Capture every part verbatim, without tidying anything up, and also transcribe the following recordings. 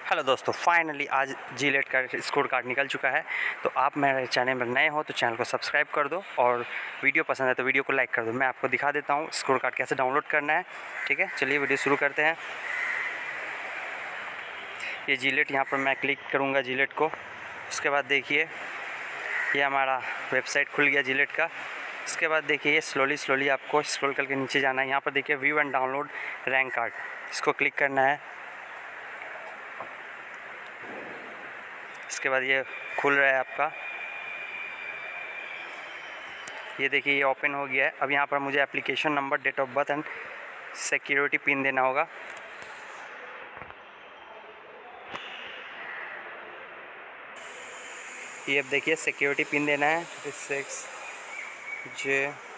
Hello दोस्तों, finally आज Gilead का स्कोर कार्ड निकल चुका है। तो आप मेरे चैनल में नए हो तो चैनल को सब्सक्राइब कर दो और वीडियो पसंद है तो वीडियो को लाइक कर दो। मैं आपको दिखा देता हूँ स्कोर कार्ड कैसे डाउनलोड करना है। ठीक है, चलिए वीडियो शुरू करते हैं। ये जीलेट, यहाँ पर मैं क्लिक करूँगा जीलेट को। उसके बाद देखिए ये हमारा वेबसाइट खुल गया जीलेट का। उसके बाद देखिए ये स्लोली स्लोली आपको स्क्रॉल करके नीचे जाना है। यहाँ पर देखिए view and download rank card, इसको क्लिक करना है। इसके बाद ये खुल रहा है आपका, ये देखिए ये ओपन हो गया है। अब यहाँ पर मुझे application number, date of birth and security pin देना होगा। ये अब देखिए सिक्योरिटी पिन देना है six J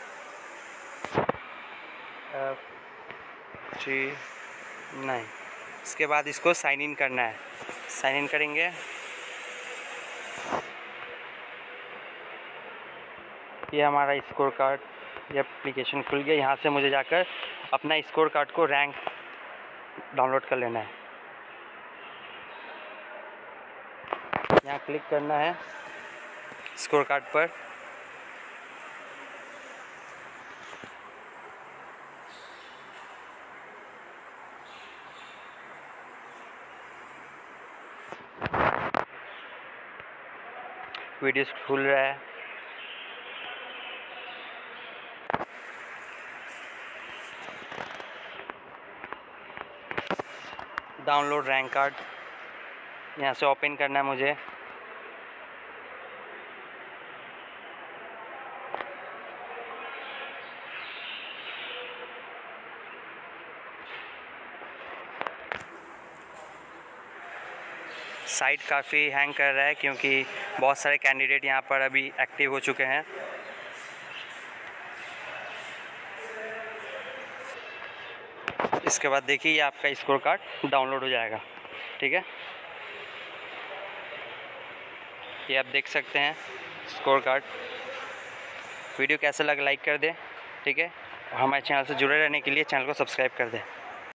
F three nine. इसके बाद इसको साइन इन करना है। साइन इन करेंगे, ये हमारा स्कोर कार्ड, ये एप्लीकेशन खुल गया। यहाँ से मुझे जाकर अपना स्कोर कार्ड को रैंक डाउनलोड कर लेना है। यहाँ क्लिक करना है स्कोर कार्ड पर। वीडियो खुल रहा है। डाउनलोड रैंक कार्ड, यहाँ से ओपन करना है मुझे। साइट काफ़ी हैंग कर रहा है क्योंकि बहुत सारे कैंडिडेट यहाँ पर अभी एक्टिव हो चुके हैं। इसके बाद देखिए ये आपका स्कोर कार्ड डाउनलोड हो जाएगा। ठीक है, ये आप देख सकते हैं स्कोर कार्ड। वीडियो कैसा लगा लाइक कर दें। ठीक है, और हमारे चैनल से जुड़े रहने के लिए चैनल को सब्सक्राइब कर दें।